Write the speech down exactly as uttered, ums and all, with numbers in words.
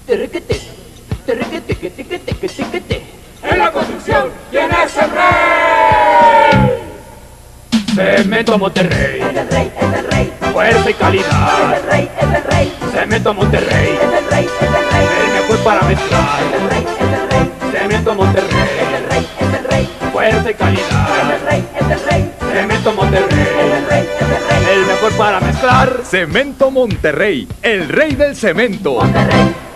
Terrequete, terrequete, que te, que te, que te, que te. En la construcción, ¿quién es el rey? Cemento Monterrey, Es el rey, es el rey, fuerza y calidad. es el rey, es el rey, Cemento Monterrey, es el rey, es el rey, el mejor para mezclar. es el rey, es el rey, Cemento es Monterrey, el rey, es el rey, fuerza y es calidad. el rey, es el rey, Cemento es Monterrey, el rey, es el rey, el mejor para mezclar. Cemento Monterrey, el rey del cemento. Monterrey.